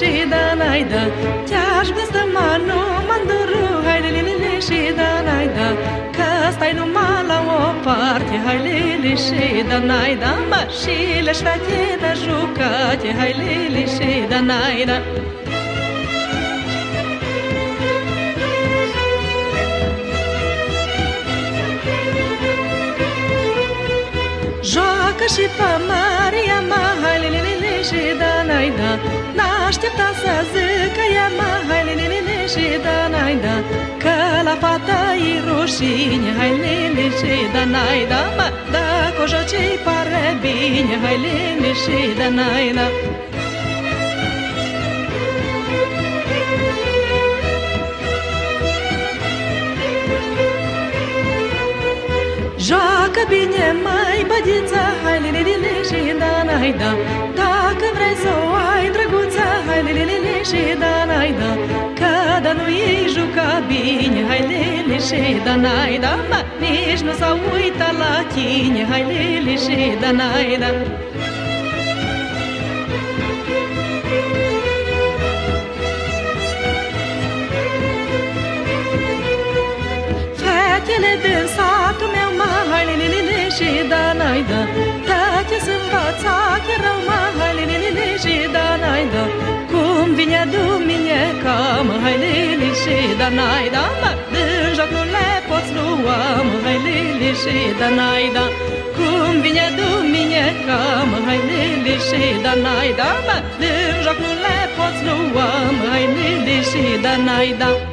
și Danaida, te-aș gândă manu manduru, hai lili și Danaida, că stai numai la o parte, hai lili și Danaida, mă și le șfetine jucate, hai lili și Danaida. Joacă și pe Maria, mă, hai lili și Danaida, n-aștepta să zică ea, mă, hai lili și Danaida, că la fata-i rușine, hai lili și Danaida, mă, dacă o joci-i pare bine, hai lili și Danaida. Joacă bine, mai bădiță, hai lili și Danaida, dacă vrei să o ai drăguță, hai lili și Danaida, că da nu-i juca bine, hai lili și Danaida, mă, nici nu s-a uitat la tine, hai lili și Danaida. Fetele din satul meu, mă, hai lili și Danaida, tăte-s învăța chiar rău, mă, hai lili și Danaida, cum vine duminica, mă, hai lili și Danaida, mă, din joc nu le poți lua, mă, hai lili și Danaida, cum vine duminica, mă, hai lili și Danaida, mă, din joc nu le poți lua, mă, hai lili și Danaida.